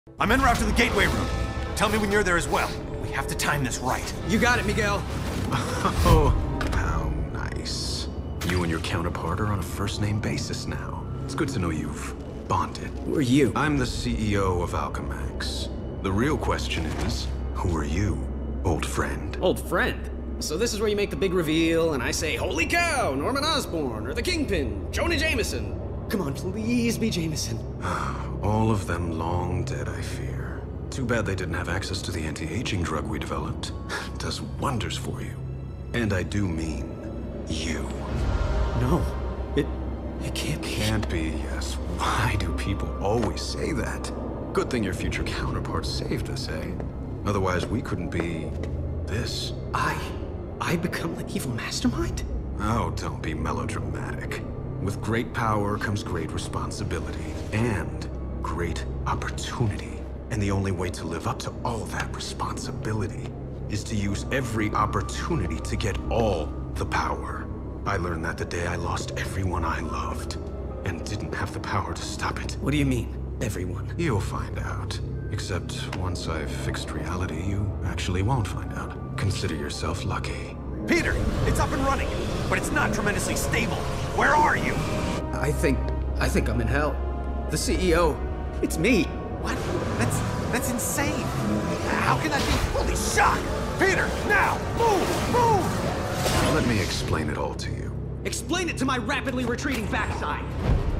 I'm en route to the gateway room. Tell me when you're there as well. We have to time this right. You got it, Miguel. Oh, how nice. You and your counterpart are on a first-name basis now. It's good to know you've bonded. Who are you? I'm the CEO of Alchemax. The real question is, who are you, old friend? Old friend? So this is where you make the big reveal, and I say, holy cow, Norman Osborn, or the Kingpin, Jonah Jameson. Come on, please be Jameson. All of them long dead, I fear. Too bad they didn't have access to the anti-aging drug we developed. Does wonders for you. And I do mean you. No, it can't be. Can't be, yes. Why do people always say that? Good thing your future counterpart saved us, eh? Otherwise, we couldn't be this. I become the evil mastermind? Oh, don't be melodramatic. With great power comes great responsibility and great opportunity. And the only way to live up to all that responsibility is to use every opportunity to get all the power. I learned that the day I lost everyone I loved and didn't have the power to stop it. What do you mean, everyone? You'll find out. Except once I've fixed reality, you actually won't find out. Consider yourself lucky. Peter, it's up and running, but it's not tremendously stable. Where are you? I think I'm in hell. The CEO, it's me. What? That's insane. How can that be? Holy shock! Peter, now! Move! Let me explain it all to you. Explain it to my rapidly retreating backside.